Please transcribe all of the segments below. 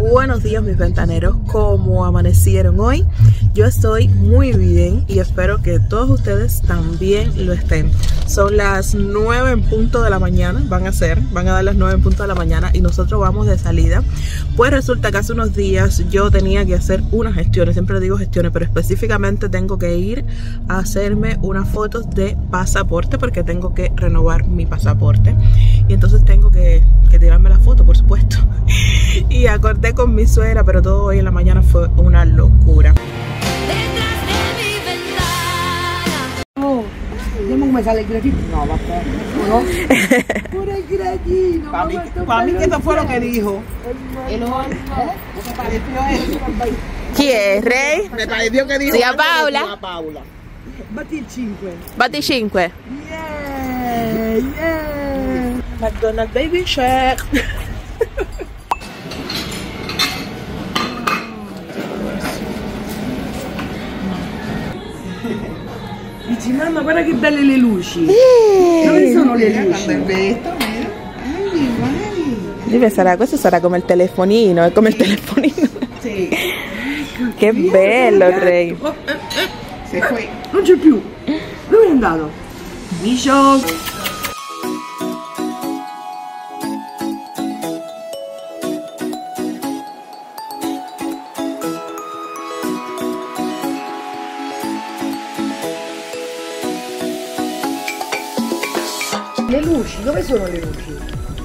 Buenos días mis ventaneros, ¿cómo amanecieron hoy? Yo estoy muy bien y espero que todos ustedes también lo estén. Son las 9 en punto de la mañana, van a dar las 9 en punto de la mañana y nosotros vamos de salida. Pues resulta que hace unos días yo tenía que hacer unas gestiones, siempre digo gestiones, pero específicamente tengo que ir a hacerme unas fotos de pasaporte porque tengo que renovar mi pasaporte. Y entonces tengo que tirarme la foto, por supuesto. Y acordé con mi suegra, pero todo hoy en la mañana fue una locura. Vediamo come sale il gradino. No, vabbè. No. Pure il gradino. Para mí que esto fue lo que dijo. ¿Qué pareció eso? ¿Quién es, Rey? Me pareció que dijo. Zia Paola. Zia Paola. Batti il 5. Batti 5. Yeah, yeah. McDonald's Baby Shark. Dici mamma guarda che belle le luci. Dove sono le luci? Dime, sarà, questo sarà come il telefonino, è come il telefonino. Sì. Che bello, Rey. Se poi non c'è più. Dove è andato? Micio. Le luci, dove sono le luci?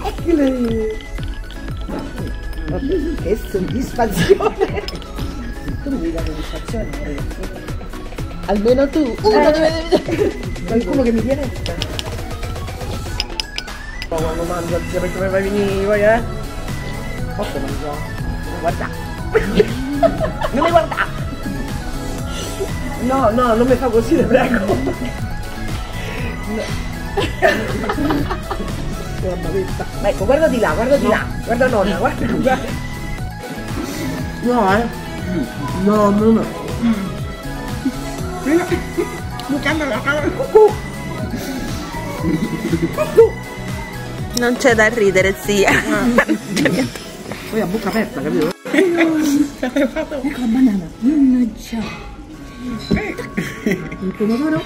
Che soddisfazione! Tu mi dai soddisfazione? Almeno tu. Qualcuno che mi viene? Ma quando mangio, perché mi fai venire io, Posso mangiare? Non guarda! Non mi guarda! No, no, non mi fa così, ti prego! No. Ma ecco, guarda di là, guarda di là, guarda nonna, guarda. No, no, no. Non c'è da ridere, zia. Poi a bocca aperta, capito? Ecco la banana. Mannaggia. Il pomodoro.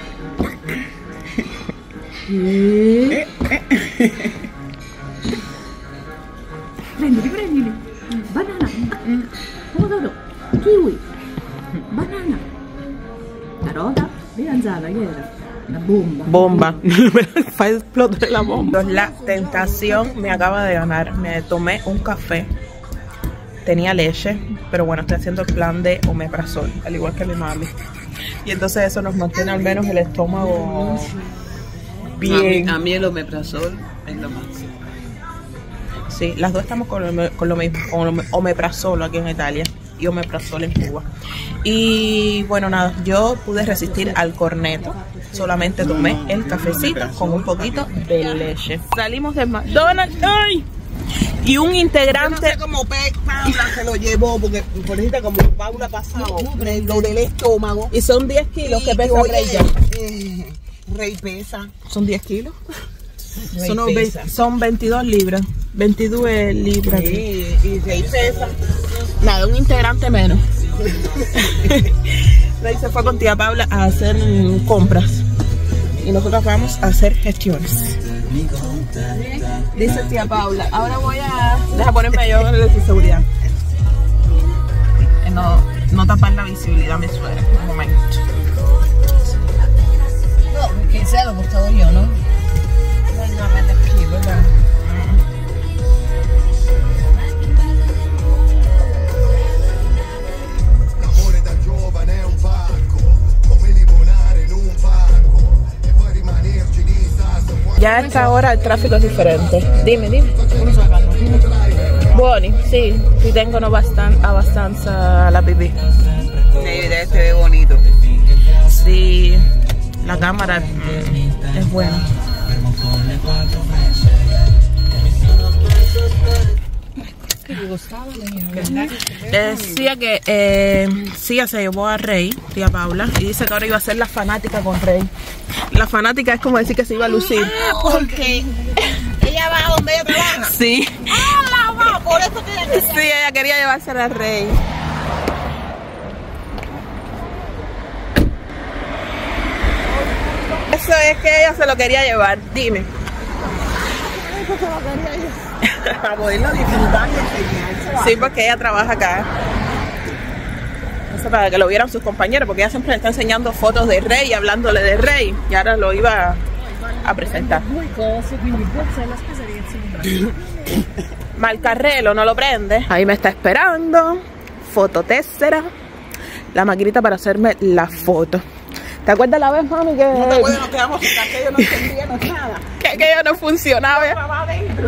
Prendili. Banana. Pomodoro. Kiwi. Banana. Carota. Melanzana, che era? La bomba. Bomba. Fa explotar la bomba. La tentación me acaba de ganar. Me tomé un café. Tenía leche, pero bueno, estoy haciendo el plan de omeprazol, al igual que mi mami. Y entonces eso nos mantiene al menos el estómago bien. A mí el omeprazol es lo máximo. Sí, las dos estamos con lo mismo, con omeprazol aquí en Italia y omeprazol en Cuba. Y bueno, nada, yo pude resistir al corneto. Solamente tomé el cafecito con un poquito de leche. Salimos del McDonald's. ¡Ay! Y un integrante. No sé cómo Paula se lo llevó, porque por ejemplo, como Paula pasado, lo del estómago. Y son 10 kilos que pesa Rey ya. Rey pesa. ¿Son 10 kilos? Rey Son 22 libras. 22 libras. Sí, y Rey pesa. Nada, un integrante menos. Rey se fue con tía Paula a hacer compras. Y nosotros vamos a hacer gestiones. Dice tía Paula, ahora voy a... Deja ponerme yo en la seguridad. No tapar la visibilidad a mi suegra. Un momento. No, que sea lo costado yo, ¿no? No me despido, ¿verdad? Ya a esta hora el tráfico es diferente. Dime. Buoni, sì, ti tengono abbastanza la pipì. Se ve bonito. Sí, la cámara es buena. Decía que Sia se llevó a Rey, tía Paula, y dice que ahora iba a ser la fanática con Rey. La fanática es como decir que se iba a lucir. Porque ella va donde ella trabaja. Sí. ¡Hola, por eso que ella quería. Sí, ella quería llevarse al rey. Eso es que ella se lo quería llevar, dime. Para poderlo disfrutar y enseñárselo. Sí, porque ella trabaja acá. Eso para que lo vieran sus compañeros, porque ella siempre le está enseñando fotos de rey y hablándole de rey. Y ahora lo iba a presentar. Malcarrelo, no lo prende. Ahí me está esperando. Fototésera. La maquinita para hacerme la foto. ¿Te acuerdas la vez, mami, que... No te acuerdas, nos quedamos sin aquello, no entendíamos nada. que aquello no funcionaba? Estaba adentro.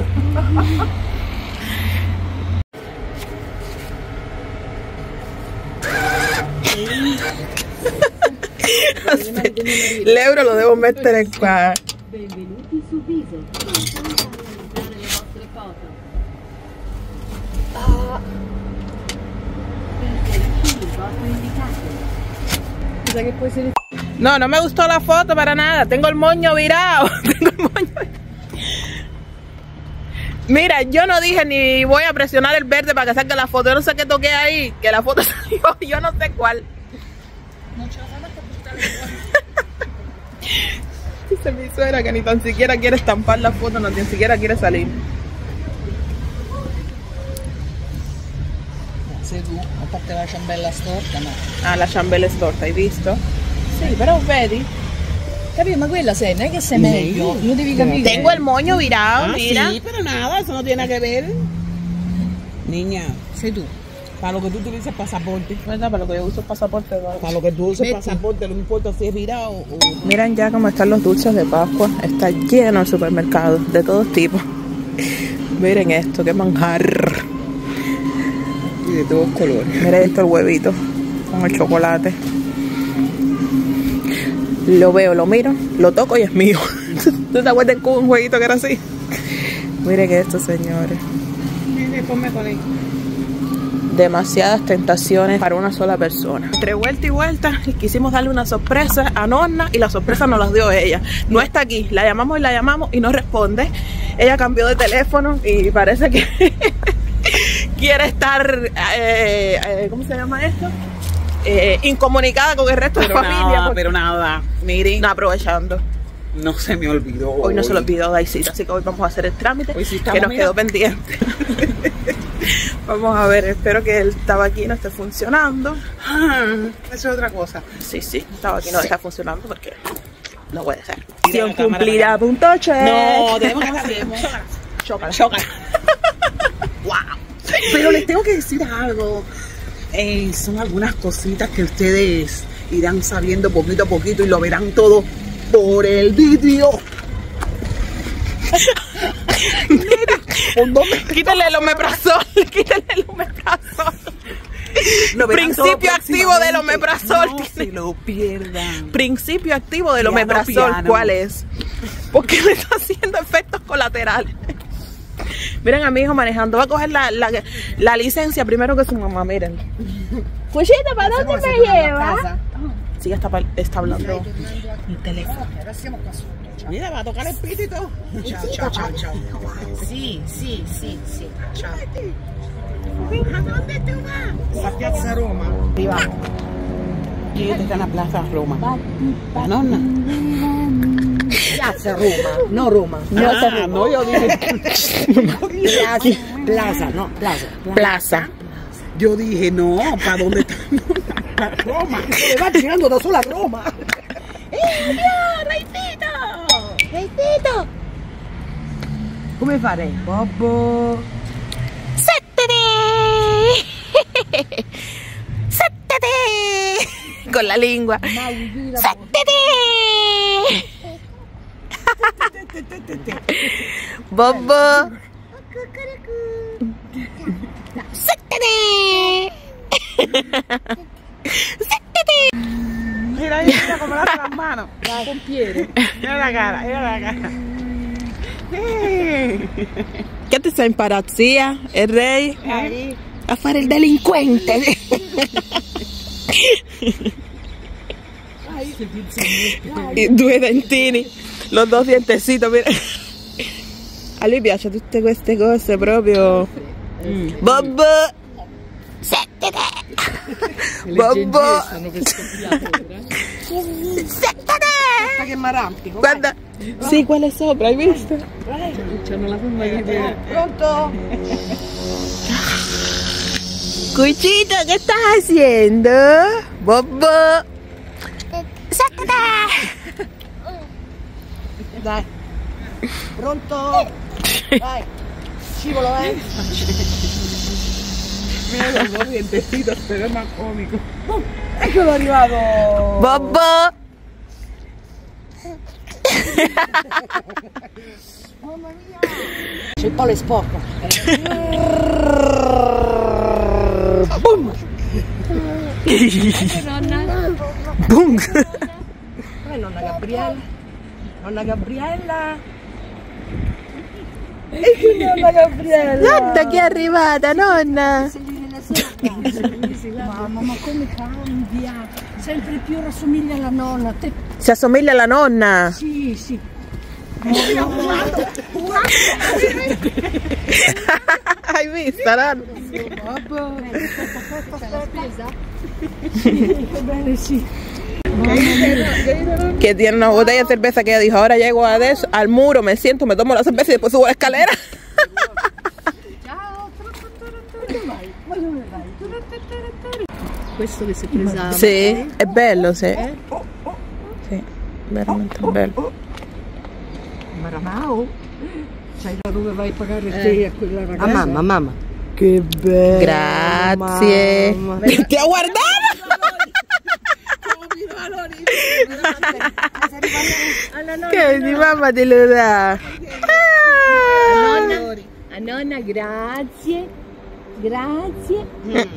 L'euro lo devo mettere qua. Benvenuti su Viso. Realizzare le vostre foto. Per il vostro indicato. O sea que puede ser. No, no me gustó la foto para nada. Tengo el moño virado. Tengo el moño virado. Mira, yo no dije ni voy a presionar el verde para que salga la foto. Yo no sé qué toqué ahí, que la foto salió. Yo no sé cuál. Dice mi suegra que ni tan siquiera quiere estampar la foto, no, ni siquiera quiere salir. Se tu, a parte la ciambella storta, no. Ah, la ciambella storta, hai visto? Sì, però vedi. Capito, ma quella sei, non è che sei meglio, lo devi capire. Tengo el moño virado, mira. Sí, pero nada, eso no tiene que ver. Niña, Sei tu. para lo que tú utilices pasaporte. ¿Verdad? Para lo que yo uso el pasaporte. ¿No? Para lo que tú uses Betty. pasaporte, no importa si es virado o... Miren ya cómo están los dulces de Pascua. Está lleno el supermercado, de todos tipos. Miren esto, qué manjar. Y de todos colores. Miren esto, el huevito con el chocolate. Lo veo, lo miro, lo toco y es mío. ¿Tú te acuerdas con un jueguito que era así? Miren esto, señores. Mire, ponme con él. Demasiadas tentaciones para una sola persona. Entre vuelta y vuelta y quisimos darle una sorpresa a Norna y la sorpresa nos la dio ella. No está aquí, la llamamos y no responde. Ella cambió de teléfono y parece que quiere estar, ¿cómo se llama esto? Incomunicada con el resto de la familia. Porque... Pero nada, miren, No, aprovechando. no se me olvidó. Hoy no se lo olvidó Daisita, así que hoy vamos a hacer el trámite Hoy sí que estamos, nos mira. quedó pendiente. Vamos a ver, espero que el tabaquí no esté funcionando. Eso es otra cosa. Sí, el tabaquí no está funcionando porque no puede ser. Mira la Misión cámara, cumplida, punto check. No, tenemos que hacer. Chócala. Choca. Wow. Pero les tengo que decir algo. Son algunas cositas que ustedes irán sabiendo poquito a poquito y lo verán todo por el vídeo. Quítale el omeprazol, quítale el omeprazol. Lo verán todo Principio activo del omeprazol. No se lo pierdan. Principio activo del Piano, omeprazol, piano. ¿cuál es? Porque me está haciendo efectos colaterales. Miren a mi hijo manejando, va a coger la licencia primero que su mamá, miren. Cuchita, ¿para dónde me lleva? Sí, está hablando el teléfono. Mira, va a tocar el pito y todo. Chao, chao, chao. Sì. Chao. ¿A dónde tú vas? La Piazza Roma. Viva. Y esta está en la Plaza Roma. La nonna. Piazza Roma, no Roma. No, yo dije. Plaza. Yo dije, no, ¿para dónde está? Para Roma. Se le va tirando da sola a Roma. Reitito! Come fare? Bobo! ¡Sétete! Con la lengua. ¡Sétete! Bobo. ¡Sétete! Mira, mira cómo lava las manos. Con piedra. Mira la cara, mira la cara. Che ti sei impazzia? Il re? A fare il delinquente. I due dentini, los dos dientecitos, mira. A lui piace tutte queste cose proprio Bobo! Settete! Bobo! Settete! Che mi arrampico. Guarda! Sì, quella è sopra, hai visto? C'hanno la forma di te. Pronto? Cucito, che stai facendo? Bobo! Settete! Dai. Pronto? Dai. Scivolo, Mira, il vestito, spero ma comico. Eccolo arrivato! Bobo! Mamma mia! C'è il palo è sporco. Boom! Boom! Nonna Gabriella. Nonna Gabriella. E nonna Gabriella. Guarda che è arrivata, nonna! Mamma, ma come cambia? Sempre più rassomiglia alla nonna. Te... Si assomiglia alla nonna? Sì, sì. Hai visto, nonna? Bene, sì. Que tiene una botella de cerveza que ella dijo, ahora llego a eso, al muro, me siento, me tomo la cerveza y después subo la escalera. Ciao. Ma dove vai? Questo che si è presa. Sì, è bello, sì. Sì, veramente bello. Maramao. Sai da dove vai a pagare te a quella ragazza? A mamma. Che bello. Grazie. Mamma. Ti ha guardato? Che di mamma te lo dà. A nonna, grazie. Grazie.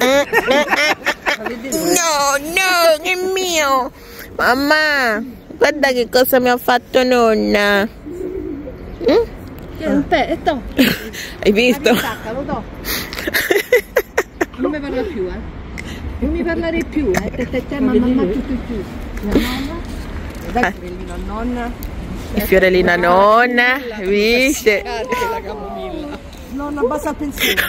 No, è mio. Mamma, guarda che cosa mi ha fatto nonna. E to. Hai visto? Lo do. Non mi parla più, Non mi parlare più, mamma tutto più. La nonna. Dai, fiorellino a nonna. Il fiorellino a nonna, viste? La camomilla. Nonna, basta il pensiero.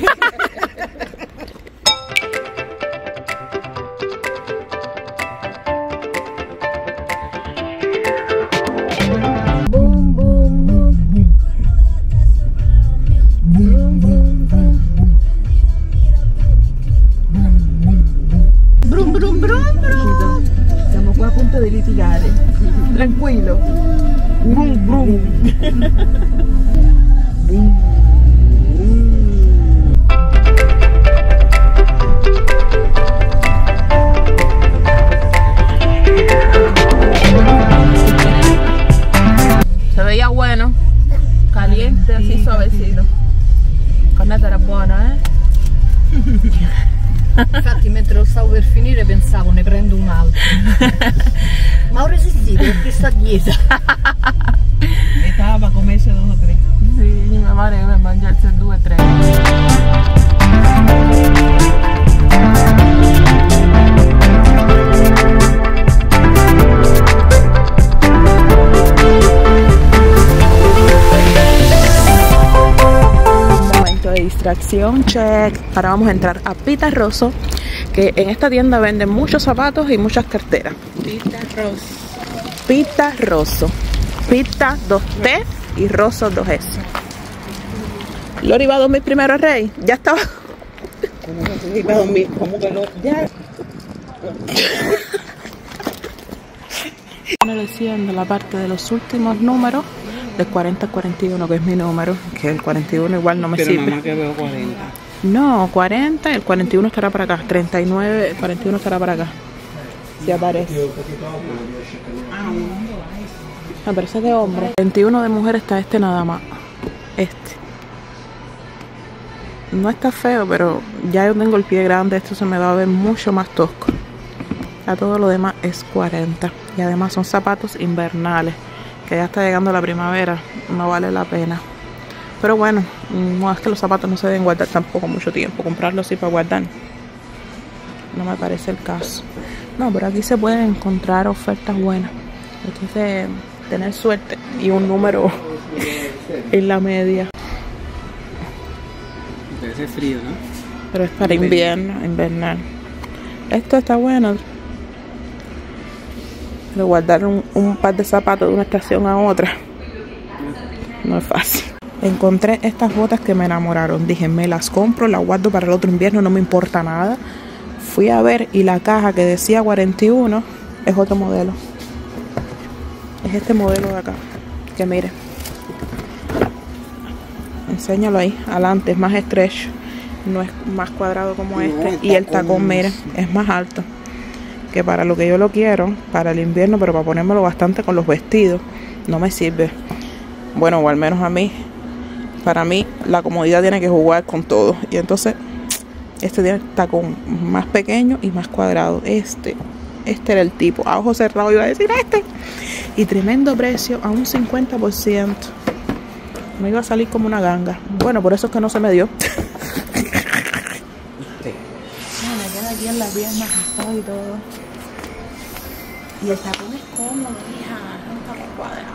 Brum brum brum brum. Siamo qua a punto di litigare. Tranquillo. Brum brum. Se veía bueno, caliente, así suavecito. Con esto era buono, Infatti mentre lo stavo per finire pensavo ne prendo un altro. Ma ho resistito perché sto a dieta. E stava come se 2 o 3. Sì, mia madre deve mangiarsi 2 o 3. De distracción, check. Ahora vamos a entrar a Pita Rosso, que en esta tienda venden muchos zapatos y muchas carteras. Pita Rosso. Pita 2T y Rosso 2S. Lori va a dormir primero al rey. Ya estaba. Va a dormir. ¿Cómo que no? Ya. Diciendo la parte de los últimos números de 40 al 41, que es mi número, que el 41 igual no me Pero sirve. mamá que veo 40. No, 40, el 41 estará para acá, 39, el 41 estará para acá. Si aparece. Me parece de hombre. 21 de mujer está este nada más. Este. No está feo, pero ya yo tengo el pie grande, esto se me va a ver mucho más tosco. A todo lo demás es 40. Y además son zapatos invernales, que ya está llegando la primavera, no vale la pena. Pero bueno, no es que los zapatos no se deben guardar tampoco mucho tiempo. Comprarlos sí para guardar no me parece el caso. No, pero aquí se pueden encontrar ofertas buenas. Entonces, tener suerte y un número en la media. hace frío, ¿no? Pero es para invierno, invernal. Esto está bueno. Pero guardar un par de zapatos de una estación a otra no es fácil. Encontré estas botas que me enamoraron. Dije, me las compro, las guardo para el otro invierno, no me importa nada. Fui a ver y la caja que decía 41 es otro modelo. Es este modelo de acá. Que mire. Enséñalo ahí, adelante, es más estrecho. No es más cuadrado como este. Y el tacón, mire, es más alto. Que para lo que yo lo quiero, para el invierno, pero para ponérmelo bastante con los vestidos, no me sirve. Bueno, o al menos a mí. Para mí, la comodidad tiene que jugar con todo. Y entonces, este tiene el tacón más pequeño y más cuadrado. Este era el tipo. A ojo cerrado iba a decir este. Y tremendo precio, a un 50%. Me iba a salir como una ganga. Bueno, por eso es que no se me dio. Me queda aquí en las piernas y todo. Y el tacón es cómodo, hija. Es un tacón cuadrado.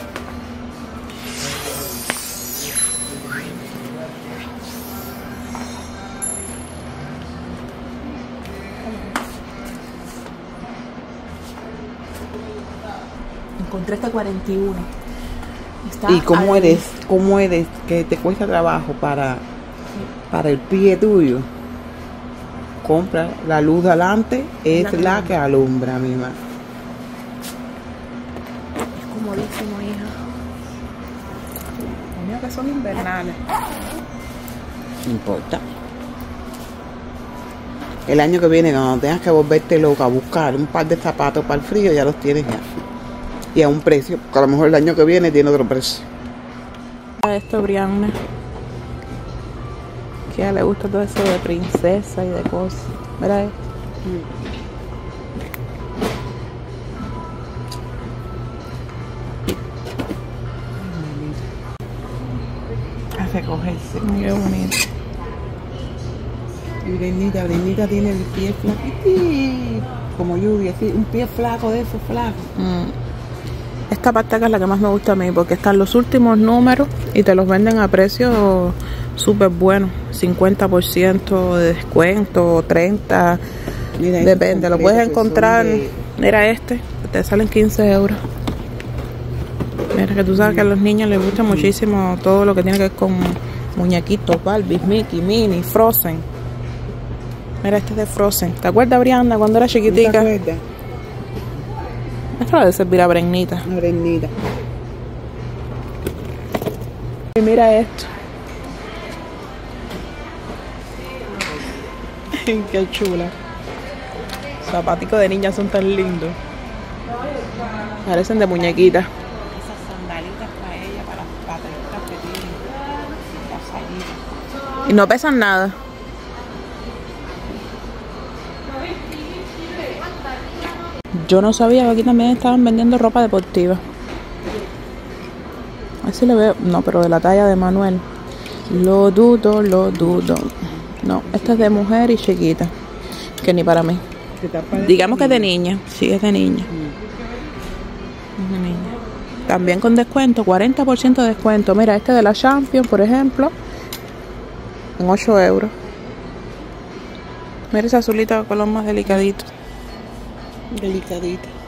Encontré este 41. Está ¿Y cómo eres que te cuesta trabajo para el pie tuyo? Compra la luz de adelante, es la que alumbra, mi mamá. Es comodísimo, hija. Los míos que son invernales. No importa. El año que viene, cuando tengas que volverte loca a buscar un par de zapatos para el frío, ya los tienes ya. Y a un precio, porque a lo mejor el año que viene tiene otro precio. Esto, Brianna, que a ella le gusta todo eso de princesa y de cosas. Mira esto. Hace cogerse. Qué bonito. Y Brenita tiene el pie flaquito, como lluvia, así, un pie flaco de esos flacos. Esta parte acá es la que más me gusta a mí, porque están los últimos números y te los venden a precio súper bueno. 50% de descuento, 30%, Mira, depende. Lo puedes encontrar, mira este, te salen 15 euros. Mira, que tú sabes que a los niños les gusta muchísimo todo lo que tiene que ver con muñequitos, Barbie, Mickey, Minnie, Frozen. Mira, este es de Frozen. ¿Te acuerdas, Brianna, cuando era chiquitica? ¿Te acuerdas? Esto debe servir a Brenita. Una Brenita. Y mira esto. Qué chula. Zapaticos de niñas son tan lindos. Parecen de muñequitas. Esas sandalitas para ella, para las patitas que tiene. Las salidas. Y no pesan nada. Yo no sabía que aquí también estaban vendiendo ropa deportiva. A ver si le veo. No, pero de la talla de Manuel. Lo dudo. No, esta es de mujer y chiquita. Que ni para mí. Digamos que es de niña. Sí, es de niña. Es de niña. También con descuento, 40% de descuento. Mira, este de la Champions, por ejemplo, en 8 euros. Mira ese azulito de color más delicadito. Delicadita.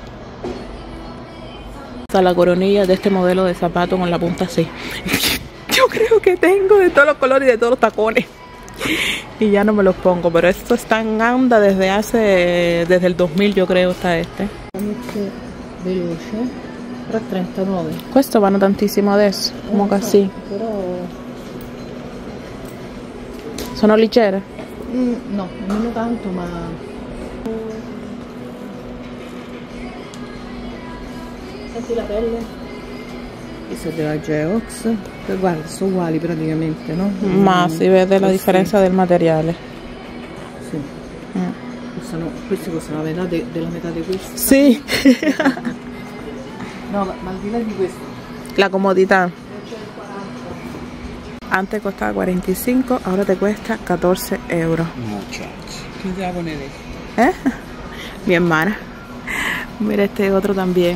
Está la coronilla de este modelo de zapato con la punta así. Yo creo que tengo de todos los colores y de todos los tacones. Y ya no me los pongo, pero esto está en anda desde el 2000, yo creo, está este. Veloce, 3,39. Questo vanno tantissimo adesso, come così. Però Sono leggere? no, nemmeno tanto, ma senti la pelle? Eso es de la Geox. Pero guarda, sono uguali praticamente, no? Ma si vede la differenza del materiale. Sì. Questi costano la metà della metà di questi. Sì. No, ma al di là di questo. La comodità. Antes costaba 45, ahora te cuesta 14 euros. Muchachos. ¿Quién te va a poner eso? Mi hermana. Mira este otro también.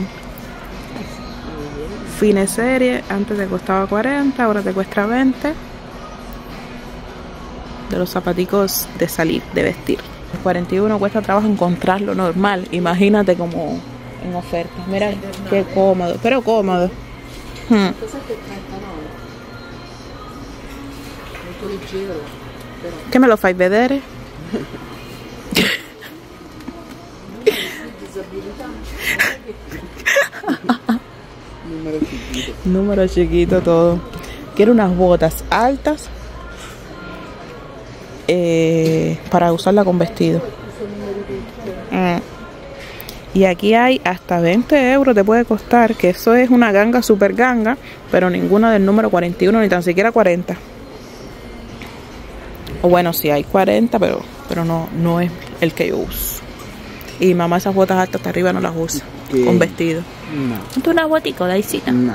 Fine serie, antes te costaba 40, ahora te cuesta 20. de los zapaticos de salir, de vestir. El 41 cuesta trabajo encontrarlo normal. Imagínate como en oferta. Mira qué cómodo, pero cómodo. ¿Qué me lo fai vedere? Número chiquito todo. Quiero unas botas altas para usarla con vestido. Y aquí hay hasta 20 euros te puede costar, que eso es una ganga, super ganga, pero ninguna del número 41, ni tan siquiera 40. O bueno, sí hay 40, pero no es el que yo uso. Y mamá esas botas altas hasta arriba no las usa, con vestido. No. ¿Tú una botica, Daisita? No.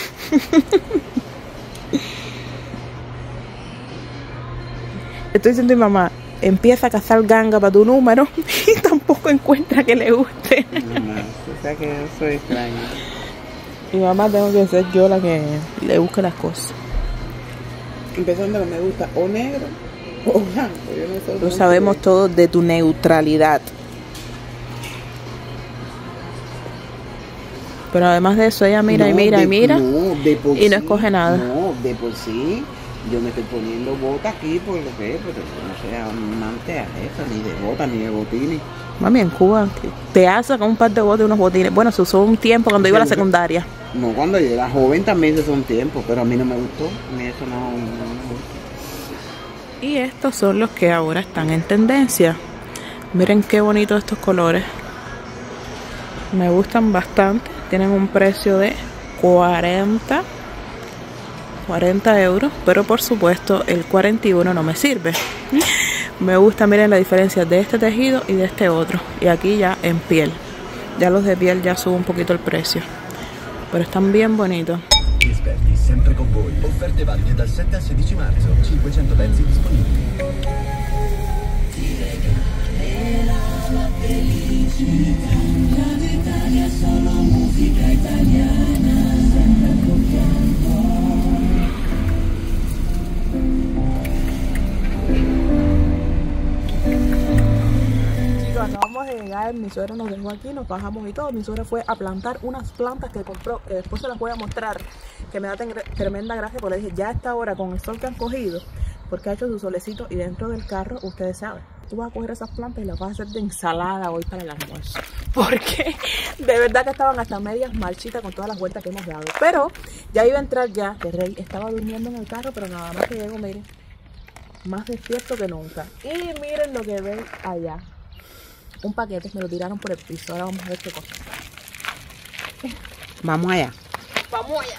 Estoy diciendo a mi mamá, empieza a cazar ganga para tu número y tampoco encuentra que le guste. No, o sea que yo soy extraña. Mi mamá tengo que ser yo la que le busque las cosas. Empezando que me gusta o negro o blanco. Yo no sé. Lo sabemos todos de tu neutralidad. Pero además de eso, ella mira y mira y mira y no escoge nada. No, de por sí. Yo me estoy poniendo botas aquí por lo que es, pero yo no soy amante a eso, ni de botas, ni de botines. Mami, en Cuba te hace con un par de botas y unos botines. Bueno, se usó un tiempo cuando iba a la secundaria. No, cuando yo era joven también se usó un tiempo, pero a mí no me gustó. A mí eso no me gustó. Y estos son los que ahora están en tendencia. Miren qué bonitos estos colores. Me gustan bastante. Tienen un precio de 40 euros, pero por supuesto el 41 no me sirve. Me gusta, miren la diferencia de este tejido y de este otro. Y aquí ya en piel. Ya los de piel ya subo un poquito el precio. Pero están bien bonitos. Esperti sempre con voi. Offerte valide dal 7 al 16 marzo. 500 pezzi disponibili. Chicos, acabamos de llegar, mi suegra nos dejó aquí, nos bajamos y todo. Mi suegra fue a plantar unas plantas que compró, que después se las voy a mostrar, que me da tremenda gracia, porque le dije, ya a esta hora con el sol que han cogido, porque ha hecho su solecito, y dentro del carro, ustedes saben, tú vas a coger esas plantas y las vas a hacer de ensalada hoy para el almuerzo, porque de verdad que estaban hasta medias marchitas con todas las vueltas que hemos dado. Pero ya iba a entrar ya, que Rey estaba durmiendo en el carro, pero nada más que llego, miren, más despierto que nunca. Y miren lo que ven allá. Un paquete, me lo tiraron por el piso. Ahora vamos a ver qué cosa. Vamos allá. Vamos allá.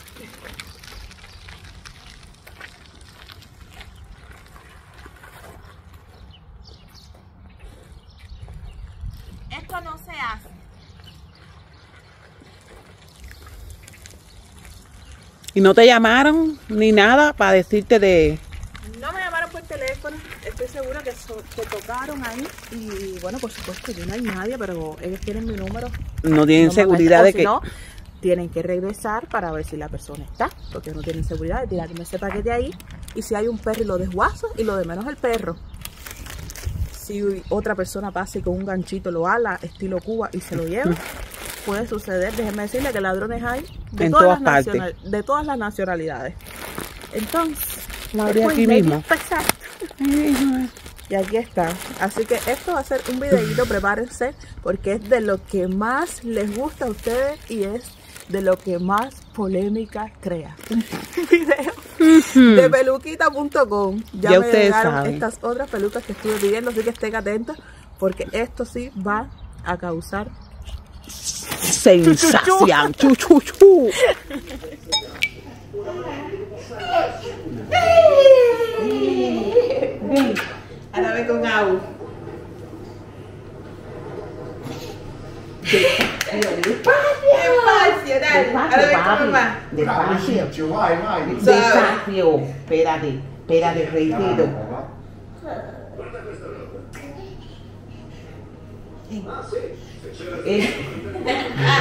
Esto no se hace. ¿Y no te llamaron ni nada para decirte de...? No me llamaron por teléfono, estoy segura que tocaron ahí y bueno, por supuesto, yo no hay nadie, pero ellos tienen mi número. No tienen seguridad de que... Si no, tienen que regresar para ver si la persona está, porque no tienen seguridad de tirarme ese paquete ahí. Y si hay un perro y lo desguazo, y lo de menos el perro. Si otra persona pasa y con un ganchito lo ala, estilo Cuba, y se lo lleva, puede suceder. Déjenme decirle que ladrones hay de todas las nacionalidades. Entonces... La abrí aquí mismo. Y aquí está. Así que esto va a ser un videito, prepárense, porque es de lo que más les gusta a ustedes y es de lo que más polémica crea. Un video de peluquita.com. Ya me llegaron estas otras pelucas que estuve pidiendo, así que estén atentos, porque esto sí va a causar sensación. Chu. Ven, ahora ve con agua. Despacio, dale. Ahora ve con mamá. Despacio. Despacio. Espérate, reitero.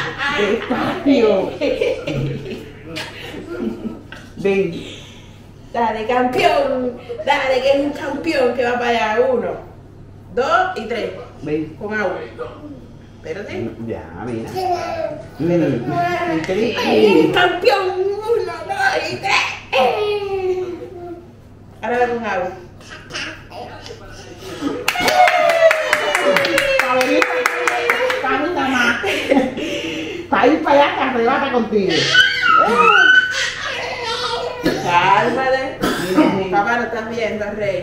Despacio. Ven. Dale, campeón. Dale, que es un campeón que va para allá. 1, 2 y 3. Ven. Con agua. Espérate. Ya, mira. Campeón. 1, 2 y 3. Ahora va con agua. Para ir para allá, que arrebata contigo. Cálmate. Papá, no estás viendo, Rey.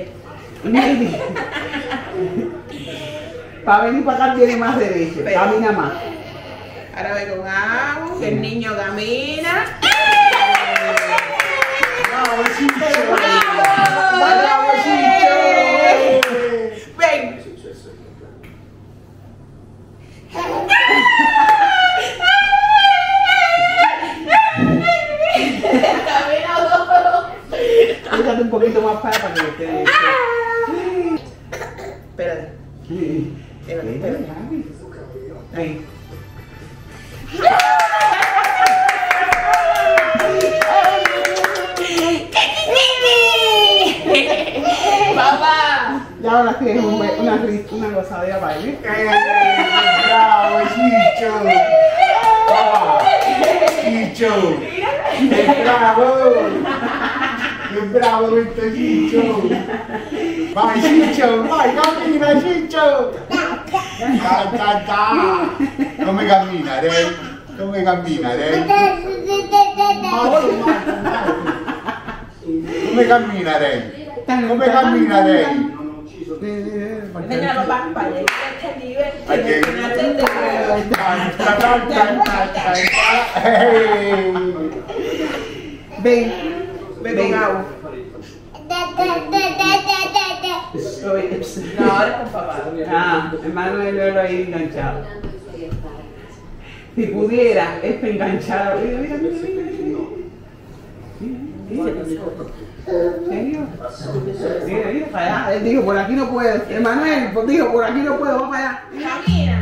Para venir para acá tiene más derecho. Camina más. Ahora ve con agua, que el niño camina. ¡Bravo, Chicho! ¡Bravo, Chicho! Ven. Échate un poquito más para que esté. Espérate. Espérate. Ahí. Papá. Y ahora tienes una gozadera para ir. ¡Bravo, Chicho! ¡Chicho! ¡Qué bravo! ¡Qué bravo este Chicho! ¡Vai, Chicho! ¡Vai, cammina, Chicho! Come cammina, Rey? Come cammina, Rey? Come cammina, Rey? Come cammina, Rey? Venga, papá, para allá. Ven, Ven con agua. No, ahora con papá. Ah, hermano de verlo ahí enganchado. Si pudiera, enganchado. Mira, mira, mira, mira. ¿En serio? Mira, mira, para allá. Él dijo, por aquí no puedo. Emanuel, dijo, por aquí no puedo, va para allá. Camina.